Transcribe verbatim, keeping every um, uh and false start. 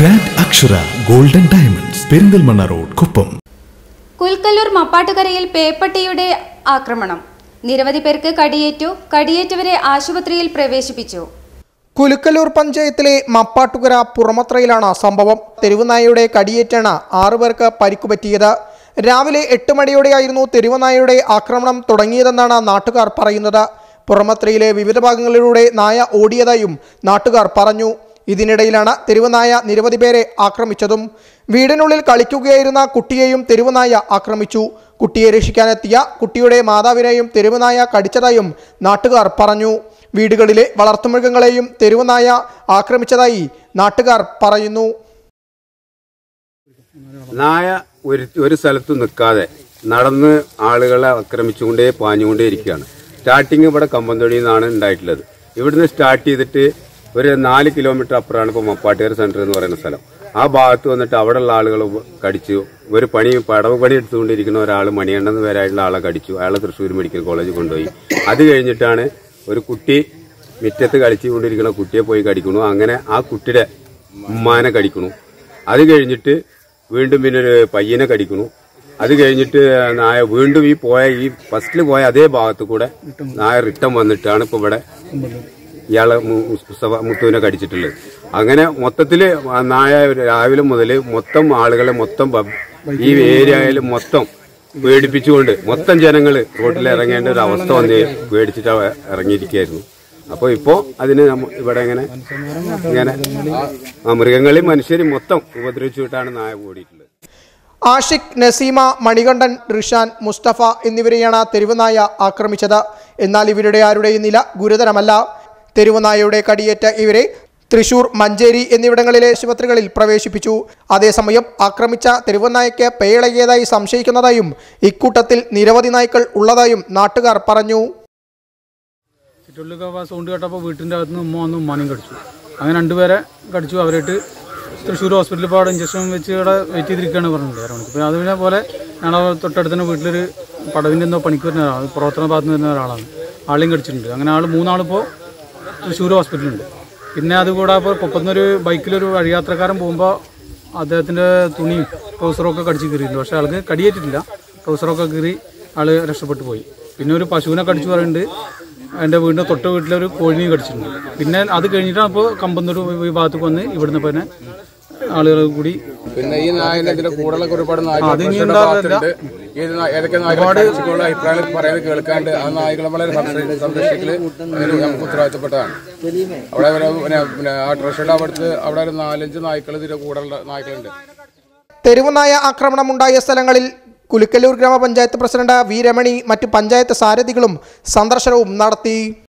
Grand Akshara Golden Diamonds, Perindalmanna Road, Kuppam. കുൽക്കല്ലൂർ മപ്പാട്ടുകരയിൽ പേപ്പട്ടിയുടെ ആക്രമണം. നിരവധി പേർക്ക് കടിയേറ്റു. കടിയേറ്റവരെ ആശുപത്രിയിൽ പ്രവേശിപ്പിച്ചു. കുലുക്കല്ലൂർ പഞ്ചായത്തിലെ മപ്പാട്ടുകര പുറമത്രയിലാണ് സംഭവം. തെരുവുനായയുടെ കടിയേറ്റാണ് ആറുപേർക്ക് പരിക്കുപറ്റിയത്. രാവിലെ എട്ട് മണിയോടെയായിരുന്നു തെരുവുനായയുടെ ആക്രമണം തുടങ്ങിയതെന്നാണ് നാട്ടുകാർ പറയുന്നത്. പുറമത്രയിലെ വിവിധ ഭാഗങ്ങളിലൂടെ നായ ഓടിയതായും നാട്ടുകാർ പറഞ്ഞു. ഇതിനിടയിലാണ് തെരുവുനായ നിരവധി പേരെ ആക്രമിച്ചതും. വീടിനുള്ളിൽ കളിക്കുകയായിരുന്ന കുട്ടിയെയും തെരുവുനായ ആക്രമിച്ചു. കുട്ടിയെ രക്ഷിക്കാനെത്തിയ കുട്ടിയുടെ മാതാവിനെയും തെരുവുനായ കടിച്ചതായും നാട്ടുകാർ പറഞ്ഞു. വീടുകളിലെ വളർത്തുമൃഗങ്ങളെയും തെരുവുനായ ആക്രമിച്ചതായി നാട്ടുകാർ പറയുന്നു. നായ ഒരു ഒരു സ്ഥലത്ത് നിൽക്കാതെ നടന്ന് ആളുകളെ ആക്രമിച്ചുകൊണ്ടേ പാഞ്ഞുകൊണ്ടേ ഇരിക്കുകയാണ്. സ്റ്റാർട്ടിങ് ഇവിടെ കമ്പന്തൊടിയിൽ നിന്നാണ് ഉണ്ടായിട്ടുള്ളത്. ഇവിടുന്ന് സ്റ്റാർട്ട് ചെയ്തിട്ട് ഒരു നാല് കിലോമീറ്റർ അപ്പുറമാണ് ഇപ്പോൾ മപ്പാട്ടുകര സെന്റർ എന്ന് പറയുന്ന സ്ഥലം. ആ ഭാഗത്ത് വന്നിട്ട് അവിടെയുള്ള ആളുകൾ കടിച്ചു. ഒരു പണി പടവ് പണി എടുത്തുകൊണ്ടിരിക്കുന്ന ഒരാൾ മണിയണ്ണെന്ന് പേരായിട്ടുള്ള ആളെ കടിച്ചു. അയാളെ തൃശ്ശൂർ മെഡിക്കൽ കോളേജിൽ കൊണ്ടുപോയി. അത് കഴിഞ്ഞിട്ടാണ് ഒരു കുട്ടി മുറ്റത്ത് കളിച്ചുകൊണ്ടിരിക്കുന്ന കുട്ടിയെ പോയി കടിക്കണു. അങ്ങനെ ആ കുട്ടിയുടെ ഉമ്മാനെ കടിക്കണു. അത് കഴിഞ്ഞിട്ട് വീണ്ടും പിന്നെ ഒരു പയ്യനെ കടിക്കണു. അത് കഴിഞ്ഞിട്ട് നായ വീണ്ടും ഈ പോയ ഈ ഫസ്റ്റിൽ പോയ അതേ ഭാഗത്ത് കൂടെ നായ റിട്ടേൺ വന്നിട്ടാണ് ഇപ്പൊ ഇവിടെ ഇയാളെ മുത്തുവിനെ കടിച്ചിട്ടുള്ളത്. അങ്ങനെ മൊത്തത്തില് നായ രാവിലെ മുതൽ മൊത്തം ആളുകളെ മൊത്തം ഈ ഏരിയയിൽ മൊത്തം പേടിപ്പിച്ചുകൊണ്ട് മൊത്തം ജനങ്ങൾ റോഡിൽ ഇറങ്ങേണ്ട ഒരു അവസ്ഥ വന്ന് പേടിച്ചിട്ട് ഇറങ്ങിയിരിക്കുകയായിരുന്നു. അപ്പോൾ ഇപ്പോൾ അതിന് ഇവിടെ ഇങ്ങനെ ഇങ്ങനെ മൃഗങ്ങളെയും മനുഷ്യരും മൊത്തം ഉപദ്രവിച്ചുവിട്ടാണ് നായ ഓടിയിട്ടുള്ളത്. ആഷിഖ്, നസീമ, മണികണ്ഠൻ, റിഷാൻ, മുസ്തഫ എന്നിവരെയാണ് തെരുവുനായ ആക്രമിച്ചത്. എന്നാൽ ഇവരുടെ ആരുടെയും നില ഗുരുതരമല്ല. തെരുവുനായയുടെ കടിയേറ്റ ഇവരെ തൃശൂർ, മഞ്ചേരി എന്നിവിടങ്ങളിലെ ആശുപത്രികളിൽ പ്രവേശിപ്പിച്ചു. അതേസമയം ആക്രമിച്ച തെരുവുനായയ്ക്ക് പേയിളകിയതായി സംശയിക്കുന്നതായും ഇക്കൂട്ടത്തിൽ നിരവധി നായ്ക്കൾ ഉള്ളതായും നാട്ടുകാർ പറഞ്ഞു. സൗണ്ട് കേട്ടപ്പോൾ വീട്ടിൻ്റെ അകത്ത് നിന്ന് ഉമ്മ വന്ന് ഉമ്മാനും കടിച്ചു. അങ്ങനെ രണ്ടുപേരെ കടിച്ചു. അവരായിട്ട് തൃശ്ശൂർ ഹോസ്പിറ്റലിൽ ഇപ്പോൾ അവിടെ ഇഞ്ചക്ഷൻ വെച്ച് ഇവിടെ വെയിറ്റ് ചെയ്തിരിക്കുകയാണ് പറഞ്ഞത് അരമണിക്ക്. അപ്പോൾ അതിനെ പോലെ ഞങ്ങൾ തൊട്ടടുത്ത് തന്നെ വീട്ടിലൊരു പടവിൻ്റെ എന്തോ പണിക്ക് വരുന്ന ഒരാൾ, പുറത്തുനിന്ന് ഭാഗത്ത് നിന്ന് വരുന്ന ഒരാളാണ്. ആളെയും കടിച്ചിട്ടുണ്ട്. അങ്ങനെ ആൾ മൂന്നാളിപ്പോൾ തൃശ്ശൂർ ഹോസ്പിറ്റലുണ്ട്. പിന്നെ അതുകൂടെ ഇപ്പോൾ കൊപ്പത്തുനിന്നൊരു ബൈക്കിലൊരു വഴിയാത്രക്കാരൻ പോകുമ്പോൾ അദ്ദേഹത്തിൻ്റെ തുണിയും ട്രൗസറൊക്കെ കടിച്ച് കീറിയിട്ടുണ്ട്. പക്ഷേ ആൾക്ക് കടിയേറ്റിട്ടില്ല. ട്രൗസറൊക്കെ കീറി ആൾ രക്ഷപ്പെട്ടു പോയി. പിന്നെ ഒരു പശുവിനെ കടിച്ചു പറയുന്നുണ്ട്. എൻ്റെ വീടിൻ്റെ തൊട്ട് വീട്ടിലൊരു കോഴിനെയും കടിച്ചിട്ടുണ്ട്. പിന്നെ അത് കഴിഞ്ഞിട്ടാണ് ഇപ്പോൾ കമ്പന്നൂർ വിഭാഗത്തേക്ക് വന്ന് ഇവിടുന്ന് പിന്നെ ആളുകൾ കൂടി പിന്നെ ഈ നായതിന്റെ കൂടുതലൊക്കെ ഒരുപാട് അഭിപ്രായങ്ങൾ പറയുന്നത് കേൾക്കാണ്ട് ആ നായകളെ വളരെ സംരക്ഷിക്കല് നമുക്ക് ഉത്തരവാദിത്തപ്പെട്ടതാണ്. അവിടെ പിന്നെ ആ ട്രഷറിയുടെ അവിടുത്തെ അവിടെ ഒരു നാലഞ്ച് നായ്ക്കൾ ഇതിന്റെ കൂടുതലുള്ള നായ്ക്കളുണ്ട്. തെരുവുനായ ആക്രമണമുണ്ടായ സ്ഥലങ്ങളിൽ കുലുക്കല്ലൂർ ഗ്രാമപഞ്ചായത്ത് പ്രസിഡന്റ് വി രമണി മറ്റ് പഞ്ചായത്ത് സാരഥികളും സന്ദർശനവും നടത്തി.